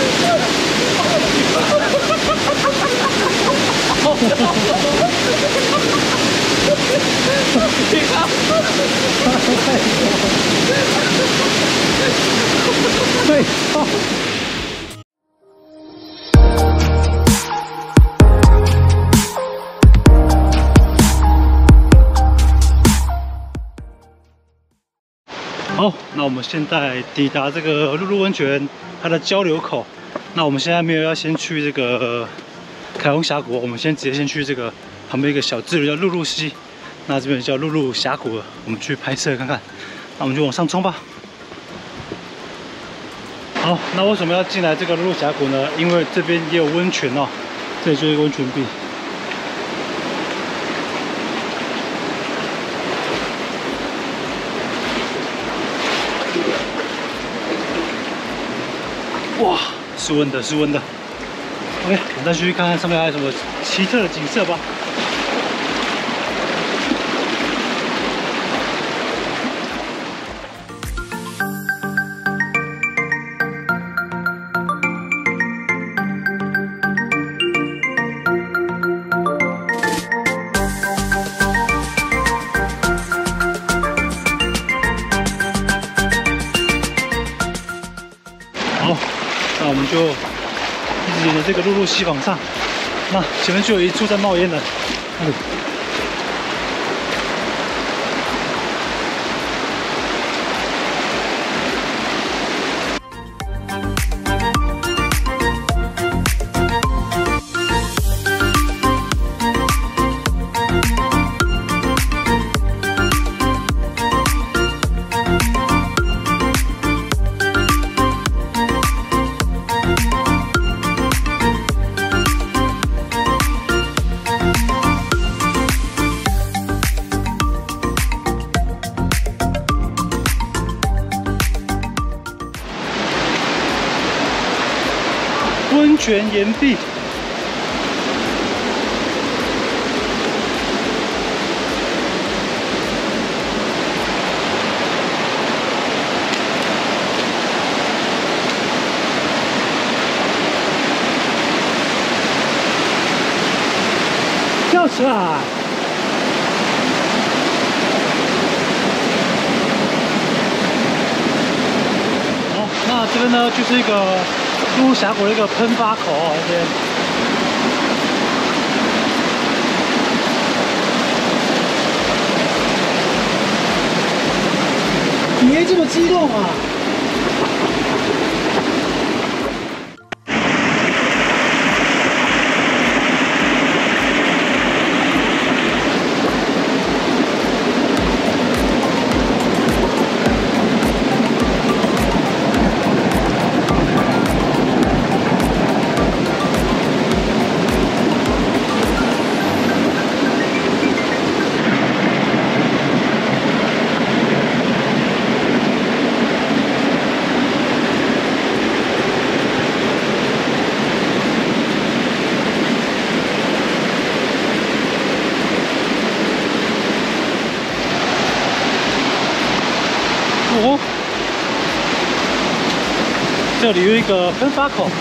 对。好，那我们现在抵达这个露露温泉它的交流口。那我们现在没有要先去这个凯虹峡谷，我们直接先去这个旁边一个小支流叫露露溪。那这边叫露露峡谷了，我们去拍摄看看。那我们就往上冲吧。好，那为什么要进来这个露露峡谷呢？因为这边也有温泉哦，这里就是一个温泉壁。 哇，是温的，是温的。OK， 我们再去看看上面还有什么奇特的景色吧。好，那我们就一直沿着这个露露溪往上。那前面就有一处在冒烟了，那里。温泉岩壁，跳起来！好，那这边呢，就是一个。 露露峡谷的一个喷发口哦，这边。你别这么激动啊！哦，这里有一个喷发口。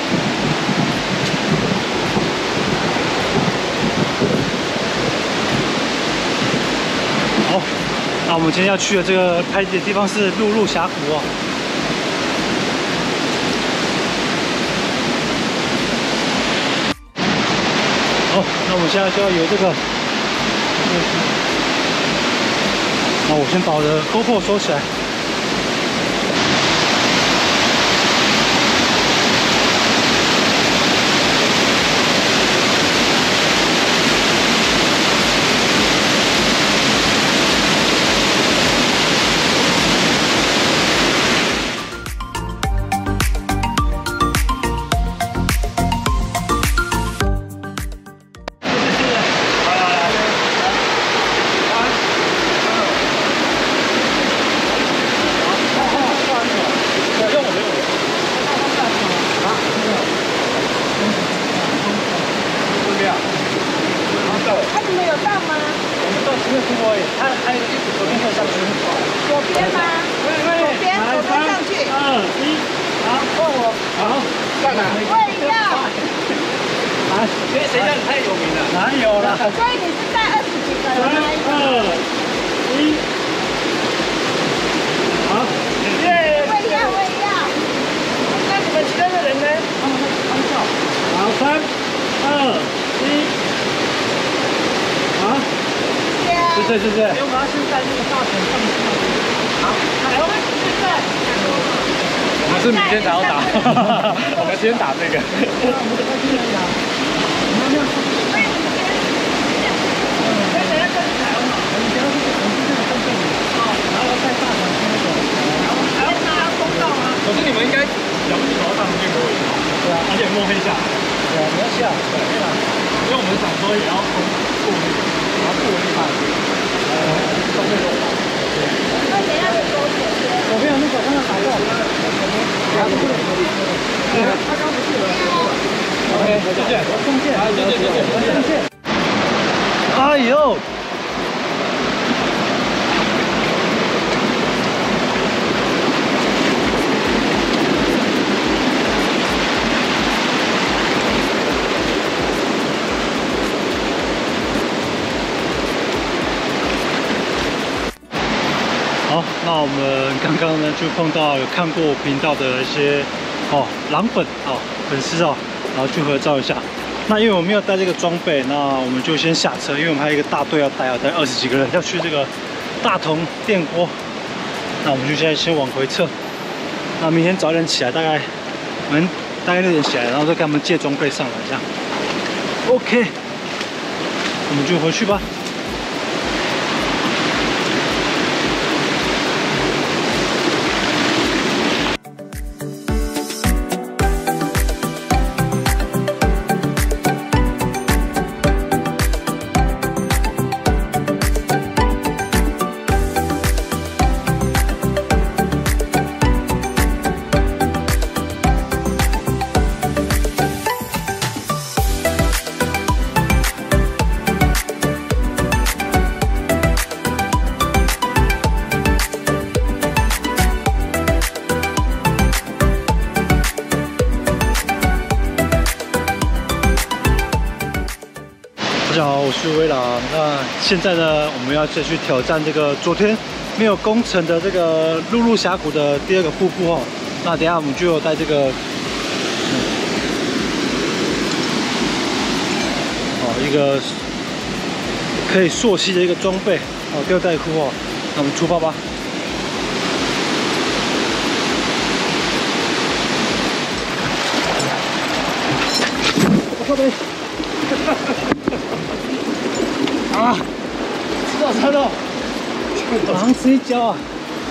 好，那我们今天要去的这个拍的地方是露露峡谷哦。好，那我们现在就要有这个。那我先把我的 GoPro 收起来。 我也要。 来， 谁让你太有名了？ 哪有啦？ 所以你是带20几个人吗 3、2、1，好， 耶！ 我也要，我也要。 那你们其他的人呢？ 他们在笑。好，3、2、1，好，谢谢。 因为我们要先带那个大船上去。好，来，我们现在。我们是明天才要打，我们先打这个。可是你们应该了不起跑到上面摸一下，对啊，而且摸黑下，对啊，你要下，对啊，因为我们想说也要过那个，然后过那块，上面有。 那等一下就多一点。 左边有那个刚刚打到，他刚不是有？OK， 再见，中线，再见。哎呦！好，那我们刚刚呢就碰到有看过我频道的一些狼粉粉丝然后去合照一下。那因为我没有带这个装备，那我们就先下车，因为我们还有一个大队要带20几个人要去这个大同电锅。那我们就现在先往回撤。那明天早点起来，我们大概6点起来，然后再跟他们借装备上来，这样。OK， 我们就回去吧。大家好，我是威朗。那现在呢，我们要再去挑战这个昨天没有攻城的这个陆路峡谷的第2个瀑布那等一下我们就有带这个一个可以溯溪的一个装备吊带裤那我们出发吧。我靠北！车到，马上吃一跤啊！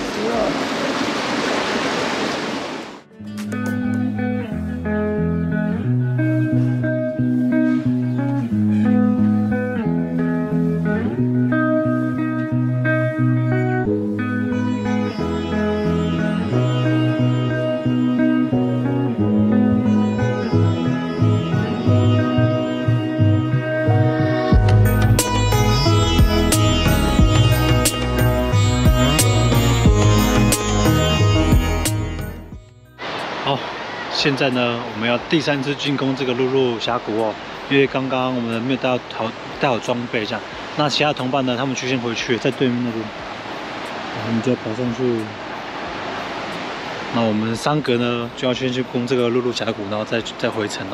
现在呢，我们要第3次进攻这个陆路峡谷因为刚刚我们没有带好装备这样。那其他同伴呢，他们先回去，在对面那边，我们就要跑上去。那我们3个呢，就要先去攻这个陆路峡谷，然后再回城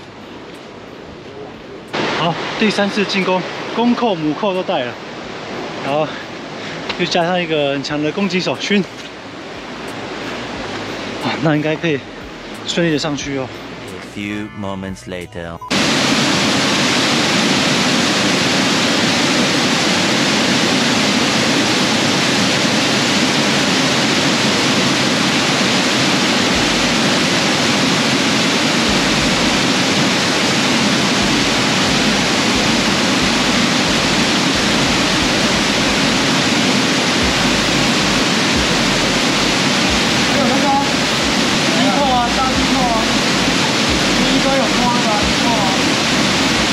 好，第3次进攻，公扣、母扣都带了，然后又加上一个很强的攻击手勋，那应该可以顺利的上去 A few moments later. 大金扣啊，第1个有光的金扣啊。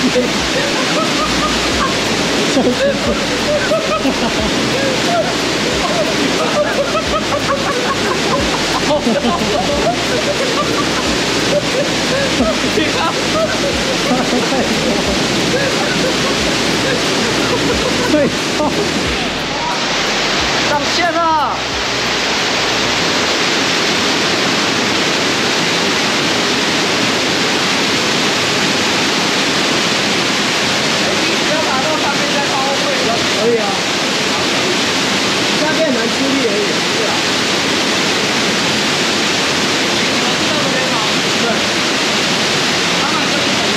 上线了。可以啊，下面难出力而已。是啊。对。他们这里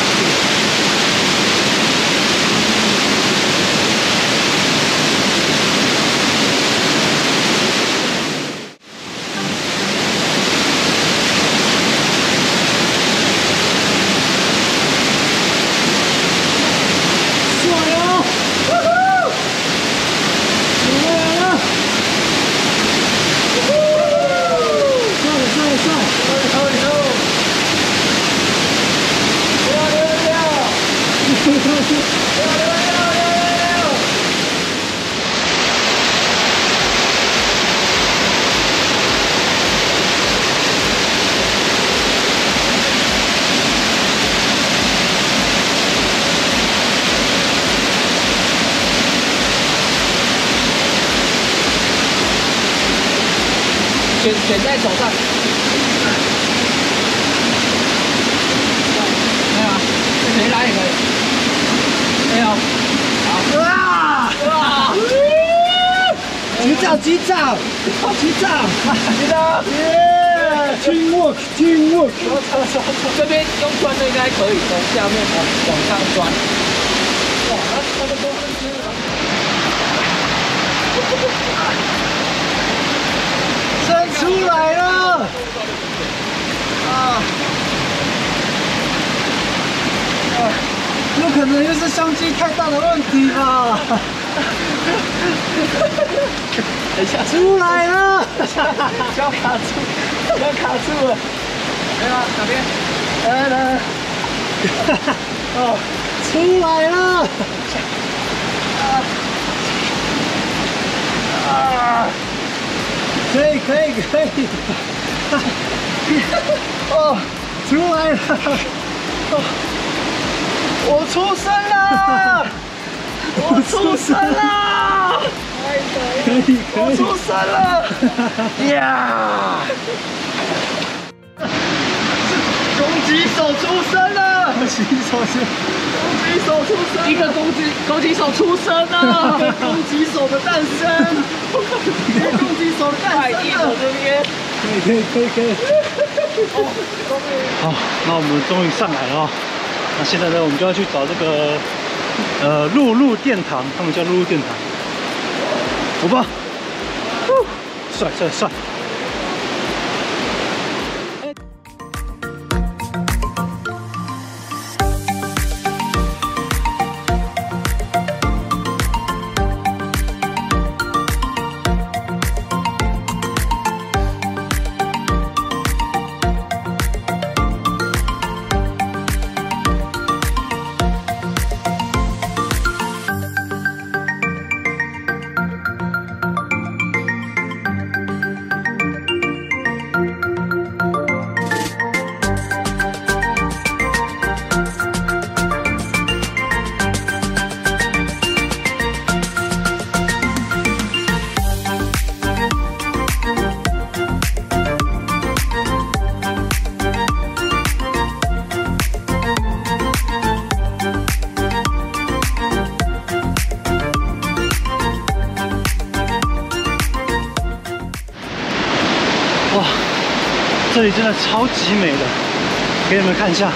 卷在手上。没有啊，谁拉也可以。没有。好。哇！哇！击掌！击掌！击掌！击掌！耶 ！Teamwork！ Teamwork！ 这边用钻的应该可以，从下面往上钻。哇，他们都是。伸出来了！啊！有可能又是相机太大的问题吧？等一下，出来了！要卡住，要卡住了！没有啊，哪边？来，哦，出来了！可以！哦，出来了！哦，我出生了！我出生了！可以！我出生了！呀！攻击手出生了！攻击手出生！一个攻击手出生了！攻击手的诞生！攻击手的诞生！这边可以！ 好，那我们终于上来了哦。那现在呢，我们就要去找这个露露殿堂，他们叫露露殿堂。走吧，帅！哇，这里真的超级美的，给你们看一下。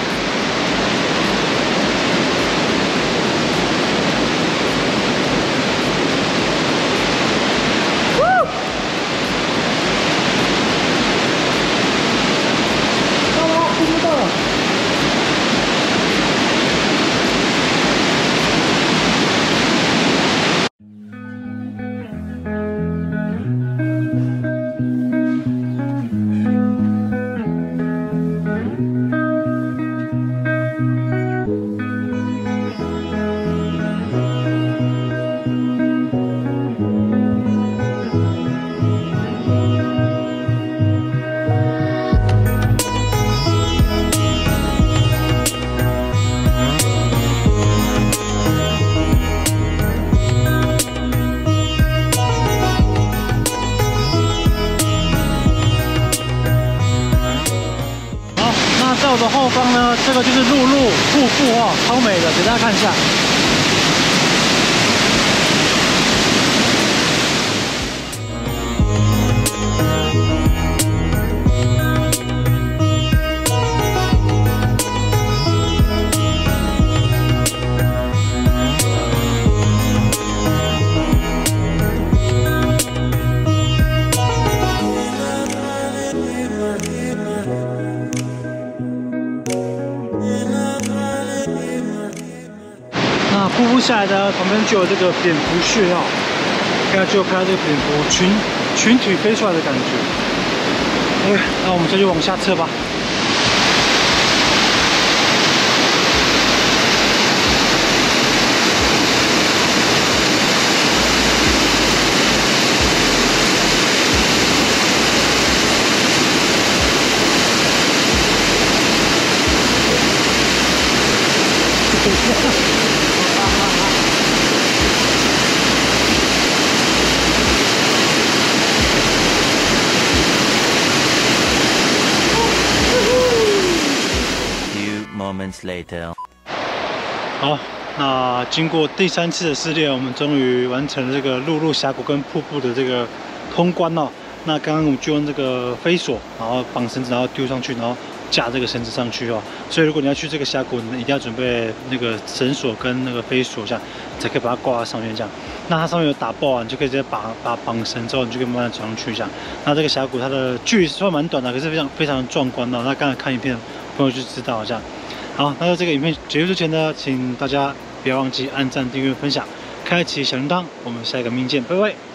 我的后方呢，这个就是陆路瀑布哦，超美的，给大家看一下。那瀑布下来的旁边就有这个蝙蝠穴哦，刚才就有看到这个蝙蝠群体飞出来的感觉。OK， 那我们这就往下撤吧。 Moments later. 好，那经过第3次的试炼，我们终于完成了这个陆路峡谷跟瀑布的这个通关哦。那刚刚我们就用这个飞索，然后绑绳子，然后丢上去，然后架这个绳子上去哦。所以如果你要去这个峡谷，你一定要准备那个绳索跟那个飞索，这样才可以把它挂在上面这样。那它上面有打爆啊，你就可以直接把它绑绳之后，你就可以慢慢走上去这样。那这个峡谷它的距离虽然蛮短的，可是非常壮观哦。那刚才看影片的朋友就知道这样。好，那在这个影片结束之前呢，请大家不要忘记按赞、订阅、分享、开启小铃铛。我们下一个影片见，拜拜。